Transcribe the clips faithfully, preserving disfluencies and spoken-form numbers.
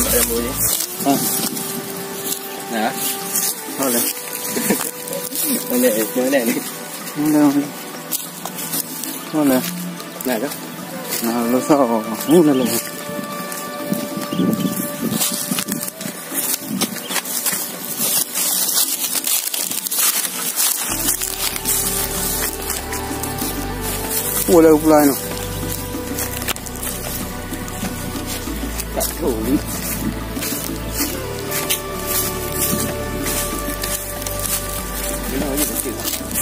rambutnya. Ah. Nah. Boleh. Boleh, boleh ni. Boleh, boleh. Boleh. Nah, kan? Nah, lu so. Boleh, boleh. Boleh pula ni. Tak tahu ni. Ini lagi kecil.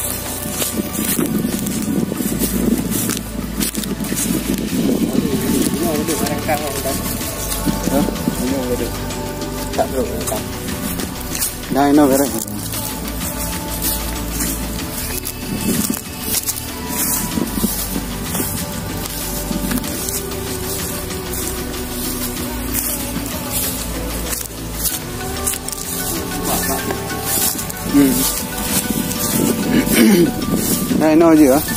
Ini ada barang kang kan. Ha? Ini ada. Tak tahu kan. Dah ini berapa? Hmm. Dah ini aja ah.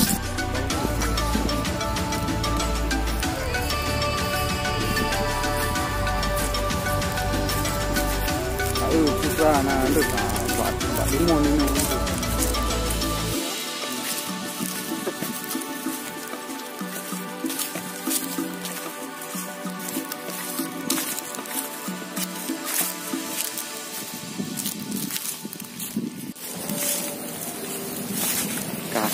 Aduh, susah nak ada buat buat limon ini. Kah.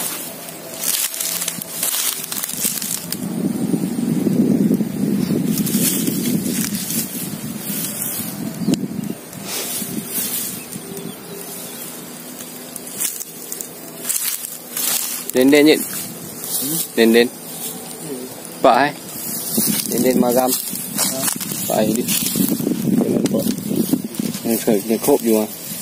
Đến đến nhỉ? Đến đến. Phải. Đến đến mà găm. Phải đi. Cái khởi cái khốp gì mà.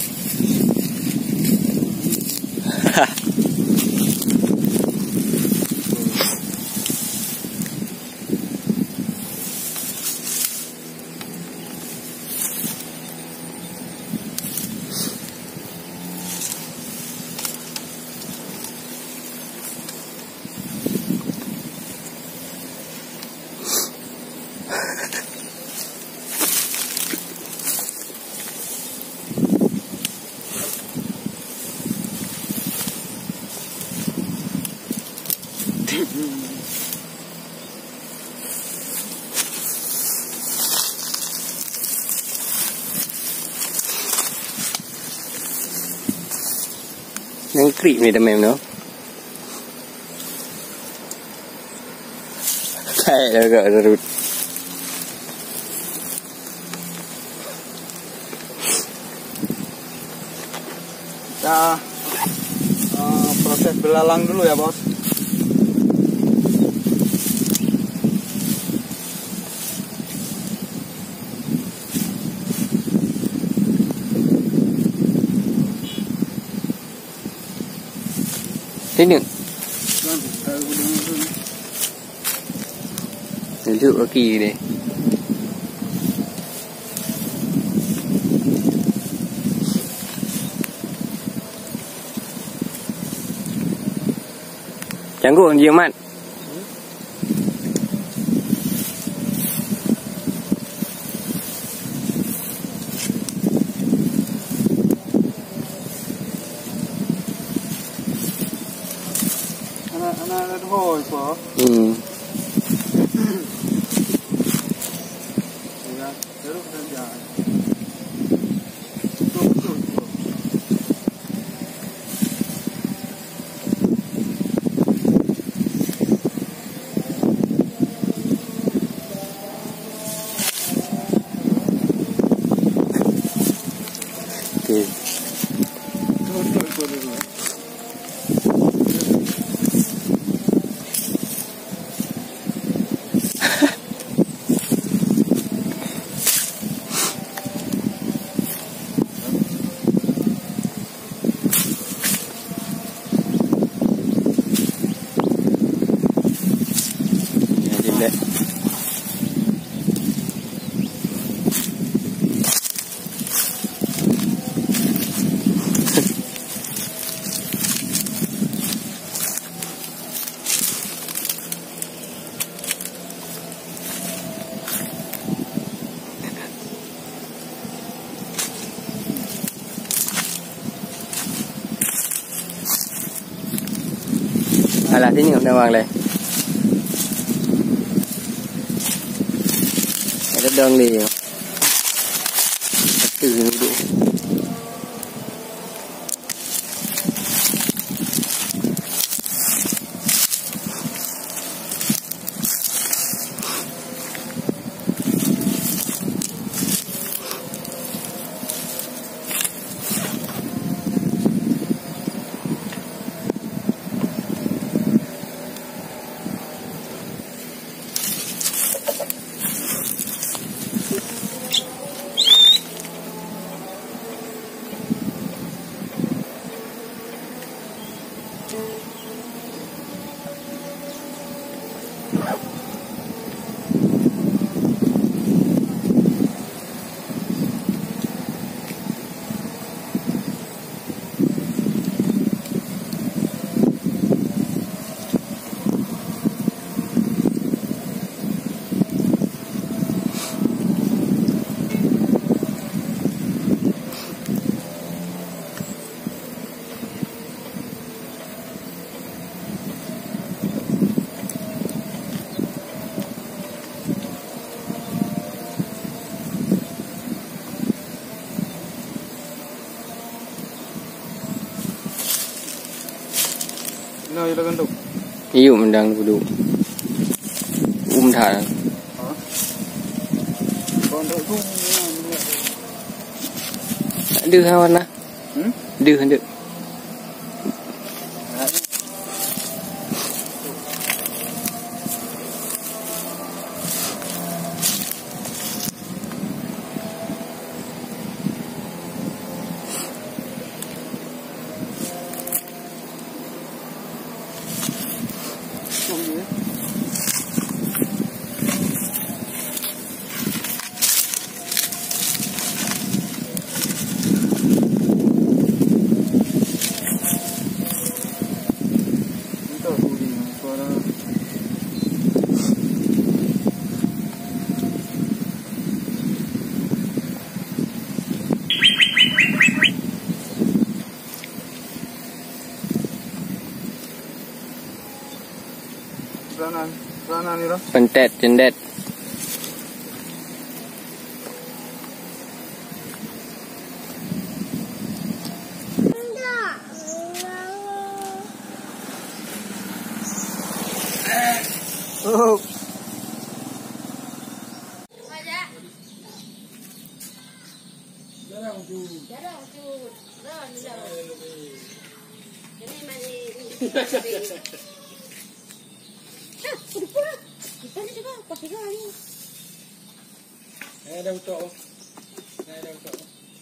Yang krik ni teman tu. Kayak agak rut. Kita uh, proses belalang dulu ya, Bos. Thế nữa. Để lựa cái kỳ này. Chẳng có gì mà. Anak-anak hoi po. Hmm. Ya, terus saja. Okay. Alah sini dah wang leh. Ada dong ni. Satu duduk. Nào giờ gần đâu? Yêu mình đang đủ. Um thả. Còn đợi không? Đưa hơn á. Đưa hơn được. Sana, sana ni lah. Pentet, cendet. Oh. Jarang tu. Jarang tu. Dah ni dah. Ini mari. Kita ni juga pakai ni. Eh dah utak. Eh dah utak.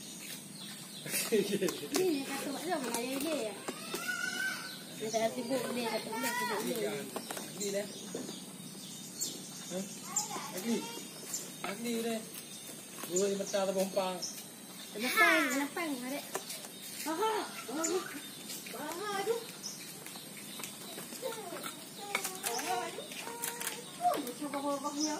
Ni kata mak dia mana dia dia. Dia dah sibuk ni kata dia sibuk ni. Lagi dah. Ha? Lagi. Lagi dah. Dua di mata tu pompang. Kenapa? Kenapa ada? Ha. Ha. Aduh. Bawa-bawanya.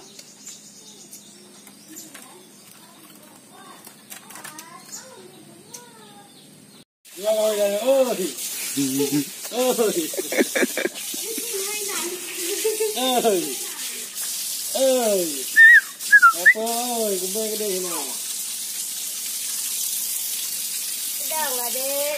Ya Allah ya. Oh. Oh. Oh. Oh. Apa oi, kumpul gede ni. Dah lah dek.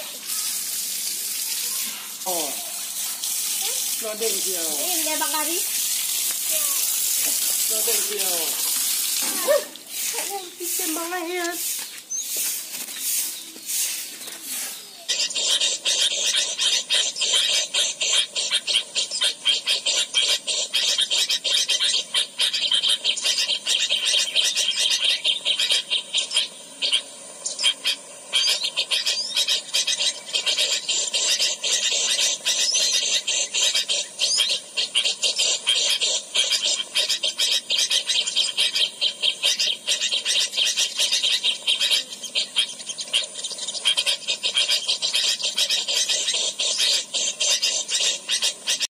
Oh. Lodek dia. Eh, dia bakari. Lodek dia. Kau bisa bangai ya.